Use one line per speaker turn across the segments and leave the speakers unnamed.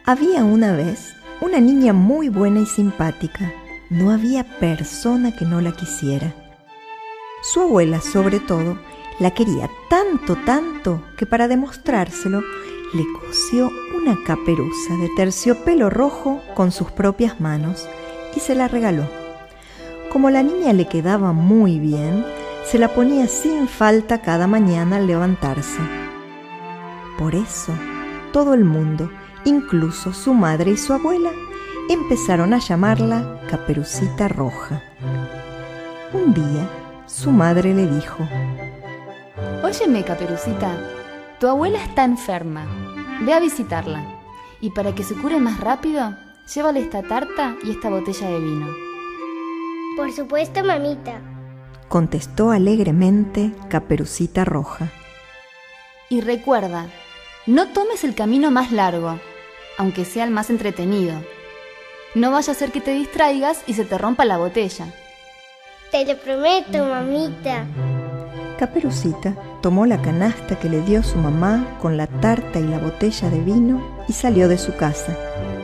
Había una vez una niña muy buena y simpática. No había persona que no la quisiera. Su abuela, sobre todo, la quería tanto, tanto, que para demostrárselo le cosió una caperuza de terciopelo rojo con sus propias manos y se la regaló. Como la niña le quedaba muy bien, se la ponía sin falta cada mañana al levantarse. Por eso, todo el mundo, incluso su madre y su abuela, empezaron a llamarla Caperucita Roja. Un día, su madre le dijo:
Óyeme, Caperucita, tu abuela está enferma. Ve a visitarla. Y para que se cure más rápido, llévale esta tarta y esta botella de vino.
Por supuesto, mamita,
contestó alegremente Caperucita Roja.
Y recuerda, no tomes el camino más largo, aunque sea el más entretenido. No vaya a ser que te distraigas y se te rompa la botella.
Te lo prometo, mamita.
Caperucita tomó la canasta que le dio su mamá con la tarta y la botella de vino y salió de su casa.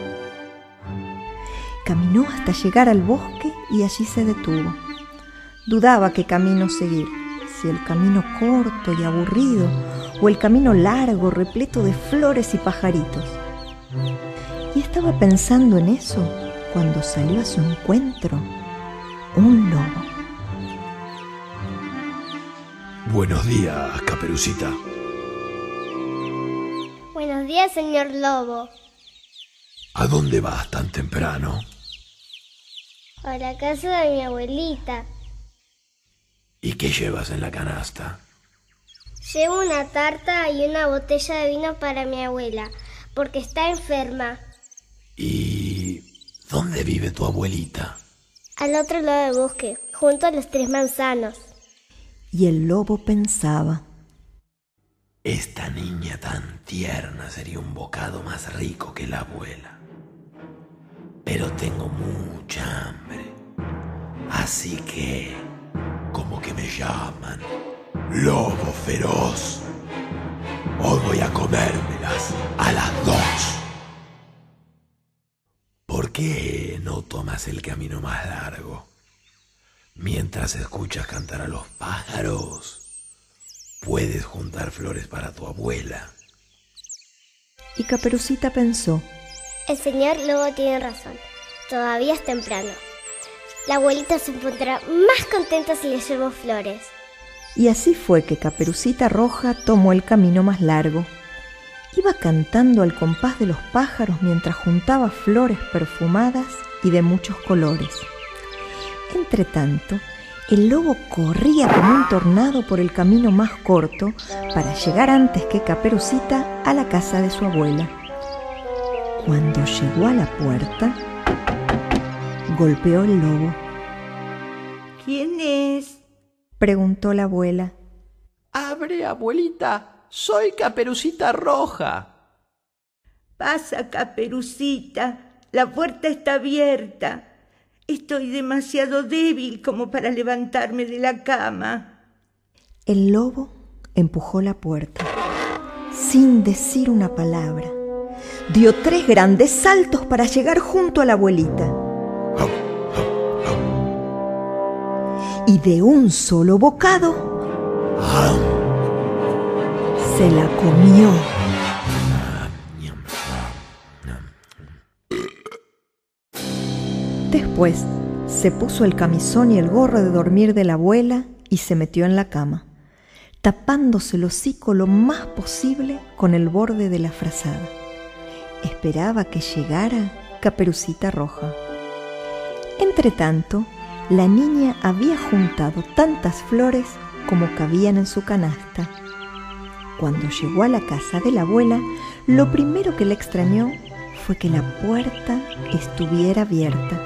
Caminó hasta llegar al bosque y allí se detuvo. Dudaba qué camino seguir, si el camino corto y aburrido o el camino largo repleto de flores y pajaritos. Y estaba pensando en eso cuando salió a su encuentro un lobo.
Buenos días, Caperucita.
Buenos días, señor Lobo.
¿A dónde vas tan temprano?
A la casa de mi abuelita.
¿Y qué llevas en la canasta?
Llevo una tarta y una botella de vino para mi abuela, porque está enferma.
¿Y dónde vive tu abuelita?
Al otro lado del bosque, junto a los 3 manzanos.
Y el lobo pensaba:
Esta niña tan tierna sería un bocado más rico que la abuela. Pero tengo mucha hambre. Así que, como que me llaman Lobo Feroz, hoy voy a comérmelas a las 2. ¿Por qué no tomas el camino más largo? Mientras escuchas cantar a los pájaros, puedes juntar flores para tu abuela.
Y Caperucita pensó:
El señor Lobo tiene razón. Todavía es temprano. La abuelita se pondrá más contenta si le llevo flores.
Y así fue que Caperucita Roja tomó el camino más largo. Iba cantando al compás de los pájaros mientras juntaba flores perfumadas y de muchos colores. Entretanto, el lobo corría como un tornado por el camino más corto para llegar antes que Caperucita a la casa de su abuela. Cuando llegó a la puerta, golpeó el lobo.
¿Quién es?
Preguntó la abuela.
¡Abre, abuelita! ¡Soy Caperucita Roja!
Pasa, Caperucita, la puerta está abierta. Estoy demasiado débil como para levantarme de la cama.
El lobo empujó la puerta, sin decir una palabra. Dio 3 grandes saltos para llegar junto a la abuelita. Y de un solo bocado, se la comió. Después se puso el camisón y el gorro de dormir de la abuela y se metió en la cama, tapándose el hocico lo más posible con el borde de la frazada. Esperaba que llegara Caperucita Roja. Entretanto, la niña había juntado tantas flores como cabían en su canasta. Cuando llegó a la casa de la abuela, lo primero que le extrañó fue que la puerta estuviera abierta.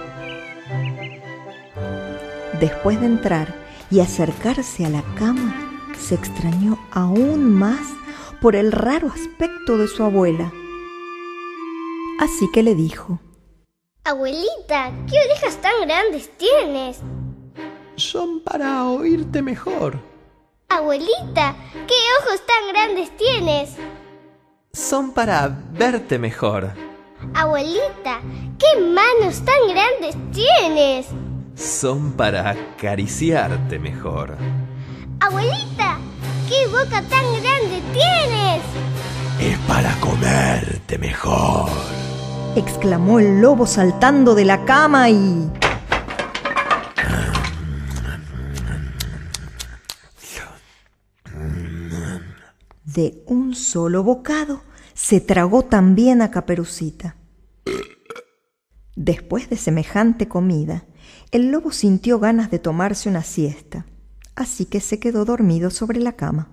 Después de entrar y acercarse a la cama, se extrañó aún más por el raro aspecto de su abuela. Así que le dijo:
Abuelita, ¿qué orejas tan grandes tienes?
Son para oírte mejor.
Abuelita, ¿qué ojos tan grandes tienes?
Son para verte mejor.
Abuelita, ¿qué manos tan grandes tienes?
Son para acariciarte mejor.
Abuelita, ¿qué boca tan grande tienes?
Es para comerte mejor,
exclamó el lobo saltando de la cama y... de un solo bocado se tragó también a Caperucita. Después de semejante comida, el lobo sintió ganas de tomarse una siesta, así que se quedó dormido sobre la cama.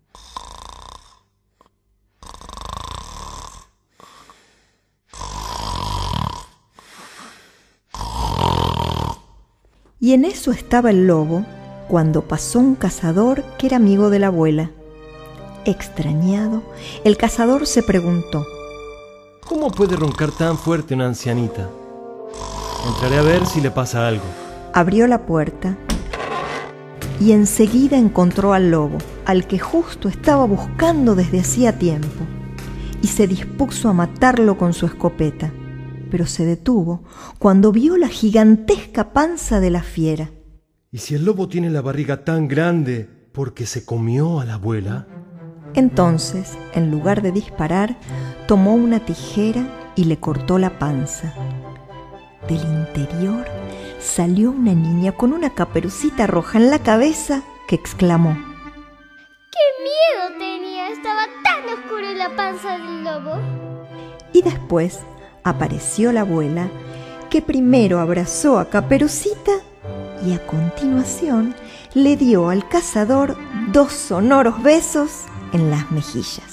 Y en eso estaba el lobo cuando pasó un cazador que era amigo de la abuela. Extrañado, el cazador se preguntó:
¿cómo puede roncar tan fuerte una ancianita? Entraré a ver si le pasa algo.
Abrió la puerta y enseguida encontró al lobo, al que justo estaba buscando desde hacía tiempo, y se dispuso a matarlo con su escopeta, pero se detuvo cuando vio la gigantesca panza de la fiera.
¿Y si el lobo tiene la barriga tan grande porque se comió a la abuela?
Entonces, en lugar de disparar, tomó una tijera y le cortó la panza. Del interior salió una niña con una caperucita roja en la cabeza que exclamó:
¡qué miedo tenía! Estaba tan oscuro en la panza del lobo.
Y después apareció la abuela, que primero abrazó a Caperucita y a continuación le dio al cazador 2 sonoros besos en las mejillas.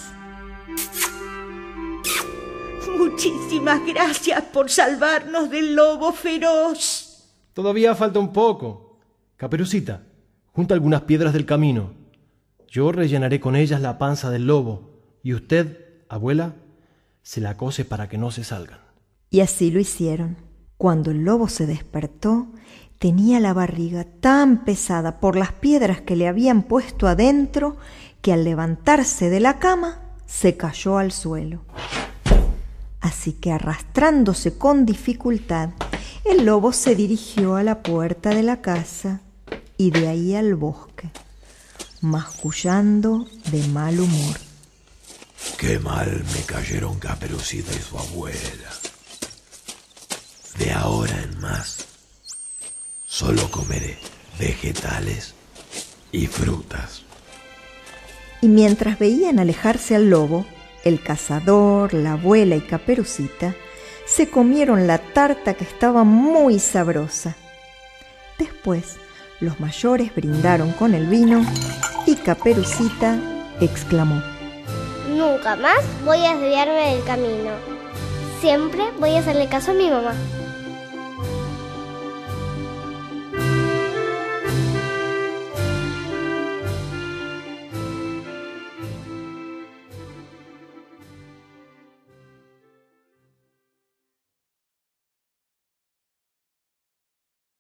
Muchísimas gracias por salvarnos del lobo feroz.
Todavía falta un poco. Caperucita, junta algunas piedras del camino. Yo rellenaré con ellas la panza del lobo y usted, abuela, se la cose para que no se salgan.
Y así lo hicieron. Cuando el lobo se despertó, tenía la barriga tan pesada por las piedras que le habían puesto adentro que al levantarse de la cama se cayó al suelo. Así que arrastrándose con dificultad, el lobo se dirigió a la puerta de la casa y de ahí al bosque, mascullando de mal humor.
Qué mal me cayeron Caperucita y su abuela. De ahora en más, solo comeré vegetales y frutas.
Y mientras veían alejarse al lobo, el cazador, la abuela y Caperucita se comieron la tarta que estaba muy sabrosa. Después, los mayores brindaron con el vino y Caperucita exclamó:
Nunca más voy a desviarme del camino. Siempre voy a hacerle caso a mi mamá.